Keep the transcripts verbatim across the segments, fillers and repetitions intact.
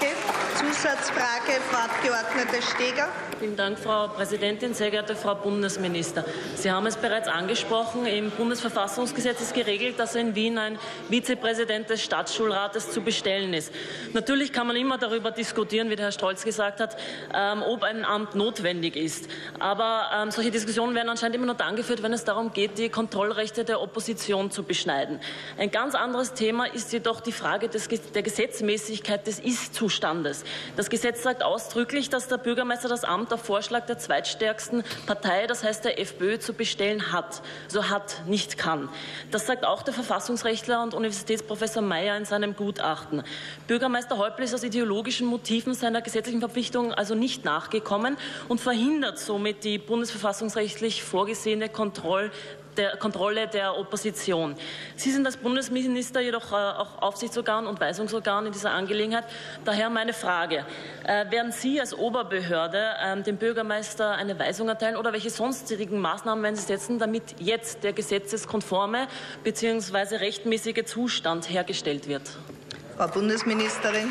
Danke. Zusatzfrage, Frau Abgeordnete Steger. Vielen Dank, Frau Präsidentin. Sehr geehrte Frau Bundesminister, Sie haben es bereits angesprochen. Im Bundesverfassungsgesetz ist geregelt, dass in Wien ein Vizepräsident des Stadtschulrates zu bestellen ist. Natürlich kann man immer darüber diskutieren, wie der Herr Strolz gesagt hat, ähm, ob ein Amt notwendig ist. Aber ähm, solche Diskussionen werden anscheinend immer nur dann geführt, wenn es darum geht, die Kontrollrechte der Opposition zu beschneiden. Ein ganz anderes Thema ist jedoch die Frage des, der Gesetzmäßigkeit des Ist-Zustandes. Das Gesetz sagt ausdrücklich, dass der Bürgermeister das Amt auf Vorschlag der zweitstärksten Partei, das heißt der FPÖ, zu bestellen hat. So hat, nicht kann. Das sagt auch der Verfassungsrechtler und Universitätsprofessor Mayer in seinem Gutachten. Bürgermeister Häupl ist aus ideologischen Motiven seiner gesetzlichen Verpflichtung also nicht nachgekommen und verhindert somit die bundesverfassungsrechtlich vorgesehene Kontrolle der Kontrolle der Opposition. Sie sind als Bundesminister jedoch äh, auch Aufsichtsorgan und Weisungsorgan in dieser Angelegenheit. Daher meine Frage. Äh, werden Sie als Oberbehörde äh, dem Bürgermeister eine Weisung erteilen oder welche sonstigen Maßnahmen werden Sie setzen, damit jetzt der gesetzeskonforme bzw. rechtmäßige Zustand hergestellt wird? Frau Bundesministerin.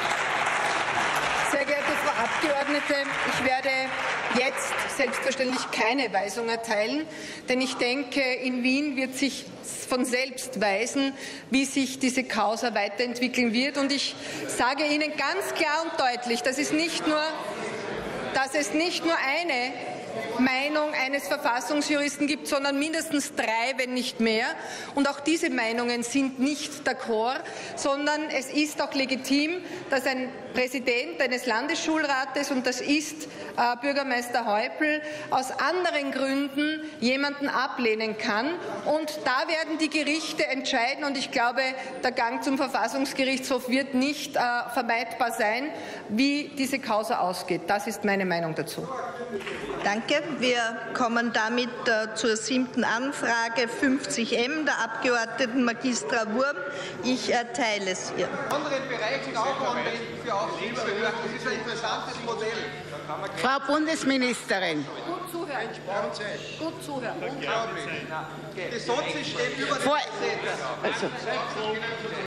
Sehr geehrte Frau Abgeordnete, ich werde jetzt selbstverständlich keine Weisung erteilen, denn ich denke, in Wien wird sich von selbst weisen, wie sich diese Causa weiterentwickeln wird. Und ich sage Ihnen ganz klar und deutlich, dass es nicht nur, dass es nicht nur eine Meinung eines Verfassungsjuristen gibt, sondern mindestens drei, wenn nicht mehr. Und auch diese Meinungen sind nicht d'accord, sondern es ist auch legitim, dass ein Präsident eines Landesschulrates, und das ist äh, Bürgermeister Häupl, aus anderen Gründen jemanden ablehnen kann. Und da werden die Gerichte entscheiden. Und ich glaube, der Gang zum Verfassungsgerichtshof wird nicht äh, vermeidbar sein, wie diese Causa ausgeht. Das ist meine Meinung dazu. Danke. Wir kommen damit äh, zur siebten Anfrage fünfzig M der Abgeordneten Magistra Wurm. Ich erteile es ihr. In anderen Bereichen auch anwenden für Aufsichtsbehörden. Das ist ein interessantes Modell. Frau Bundesministerin. Gut zuhören. Gut zuhören. Unglaublich. Das Gesetz steht über dem Gesetz.